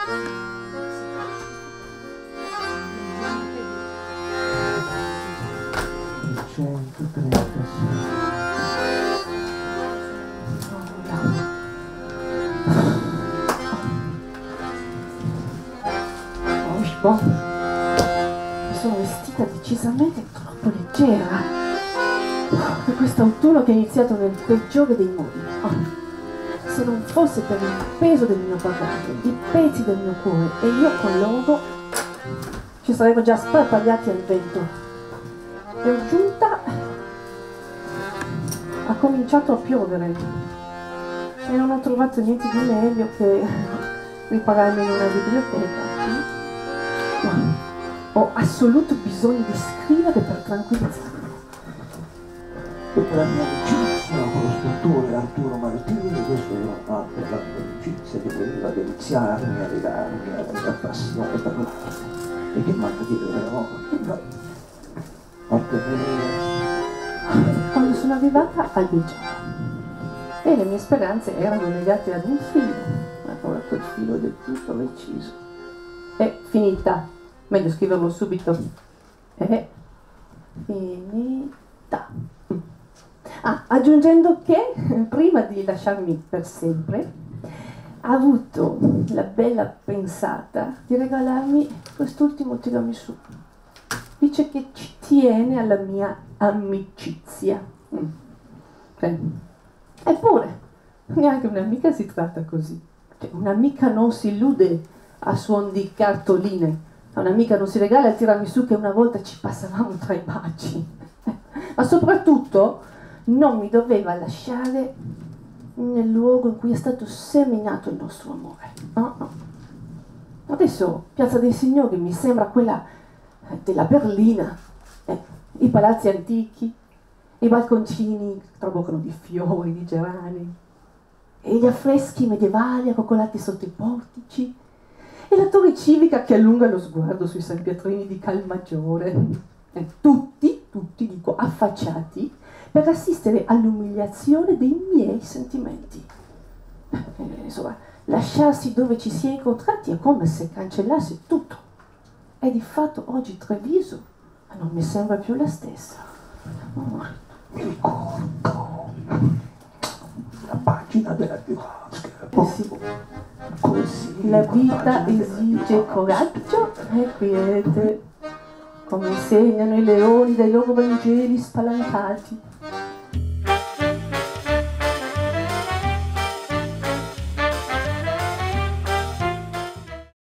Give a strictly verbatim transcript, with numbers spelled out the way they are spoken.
Boh, mi sono vestita decisamente troppo leggera per quest'autunno che è iniziato nel peggiore dei modi. Oh, se non fosse per il peso del mio bagaglio, i pezzi del mio cuore e io con loro, ci saremmo già sparpagliati al vento. E giunta ha cominciato a piovere e non ho trovato niente di meglio che ripararmi in una biblioteca. Ho assoluto bisogno di scrivere per tranquillizzarmi. Dopo la mia amicizia con lo scultore Arturo Martini, questo era anche la mia amicizia che voleva deliziarmi e legarmi alla mia passione per l'arte. E che manca di dire, no? Quando sono arrivata al Belgio e le mie speranze erano legate ad un filo, ma ora quel filo del tutto reciso. È finita, meglio scriverlo subito. È finita. Ah, aggiungendo che prima di lasciarmi per sempre ha avuto la bella pensata di regalarmi quest'ultimo tiramisù. Dice che ci tiene alla mia amicizia. Mm. Eh. Eppure, neanche un'amica si tratta così. Cioè, un'amica non si illude a suon di cartoline. A un'amica non si regala il tiramisù che una volta ci passavamo tra i baci. Ma soprattutto non mi doveva lasciare nel luogo in cui è stato seminato il nostro amore. No, no. Adesso Piazza dei Signori mi sembra quella della Berlina. Eh, I palazzi antichi, i balconcini che traboccano di fiori, di gerani, e gli affreschi medievali accoccolati sotto i portici, e la torre civica che allunga lo sguardo sui San Pietrini di Calmaggiore. Eh, tutti, tutti, dico, affacciati per assistere all'umiliazione dei miei sentimenti. Eh, insomma, lasciarsi dove ci si è incontrati è come se cancellasse tutto. E di fatto oggi Treviso non mi sembra più la stessa. Oh. Mi ricordo la pagina della Biosca. Eh sì. Così la vita esige coraggio e quiete, come insegnano i leoni dai loro Vangeli spalancati.